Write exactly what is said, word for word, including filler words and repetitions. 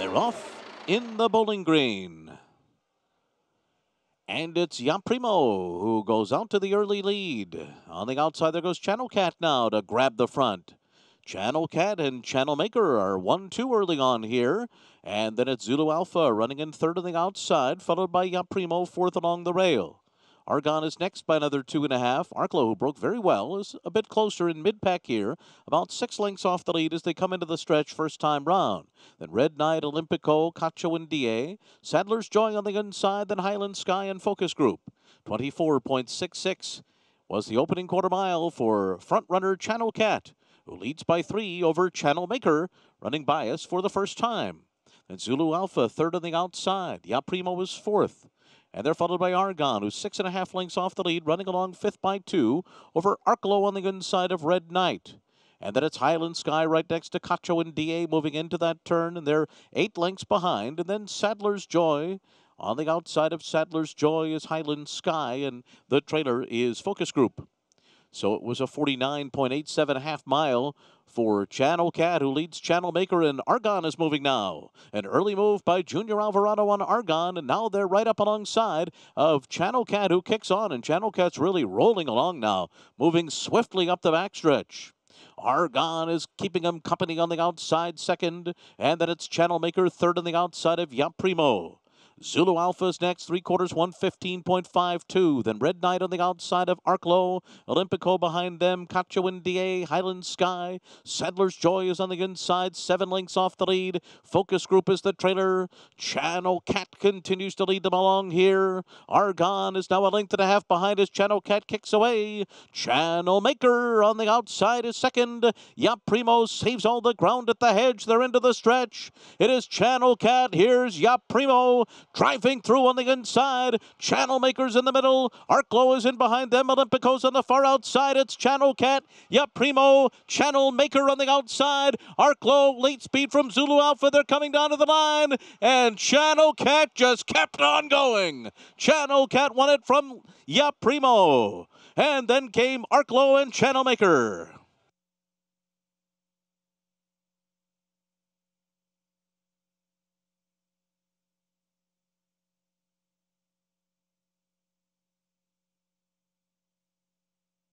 They're off in the bowling green. And it's Ya Primo who goes out to the early lead. On the outside, there goes Channel Cat now to grab the front. Channel Cat and Channel Maker are one two early on here. And then it's Zulu Alpha running in third on the outside, followed by Ya Primo fourth along the rail. Argon is next by another two and a half. Arklow, who broke very well, is a bit closer in mid-pack here, about six lengths off the lead as they come into the stretch first time round. Then Red Knight, Olympico, Cacho, and D A. Sadler's Joy on the inside, then Highland Sky and Focus Group. twenty-four point six six was the opening quarter mile for front-runner Channel Cat, who leads by three over Channel Maker, running bias for the first time. Then Zulu Alpha, third on the outside. Ya Primo is fourth. And they're followed by Argon, who's six and a half lengths off the lead, running along fifth by two over Arklow on the inside of Red Knight. And then it's Highland Sky right next to Cacho and D A moving into that turn, and they're eight lengths behind. And then Sadler's Joy. On the outside of Sadler's Joy is Highland Sky, and the trailer is Focus Group. So it was a forty-nine point eight seven half mile for Channel Cat, who leads Channel Maker, and Argon is moving now. An early move by Junior Alvarado on Argon, and now they're right up alongside of Channel Cat, who kicks on, and Channel Cat's really rolling along now, moving swiftly up the backstretch. Argon is keeping him company on the outside second, and then it's Channel Maker third on the outside of Ya Primo. Zulu Alpha's next, three quarters, one fifteen point five two. Then Red Knight on the outside of Arklow. Olympico behind them. Cacho and D A. Highland Sky. Sadler's Joy is on the inside, seven lengths off the lead. Focus Group is the trailer. Channel Cat continues to lead them along here. Argon is now a length and a half behind as Channel Cat kicks away. Channel Maker on the outside is second. Ya Primo saves all the ground at the hedge. They're into the stretch. It is Channel Cat. Here's Ya Primo driving through on the inside. Channel Maker's in the middle. Arklow is in behind them. Olympico's on the far outside. It's Channel Cat, Ya Primo, Channel Maker on the outside. Arklow, late speed from Zulu Alpha. They're coming down to the line. And Channel Cat just kept on going. Channel Cat won it from Ya Primo. And then came Arklow and Channel Maker.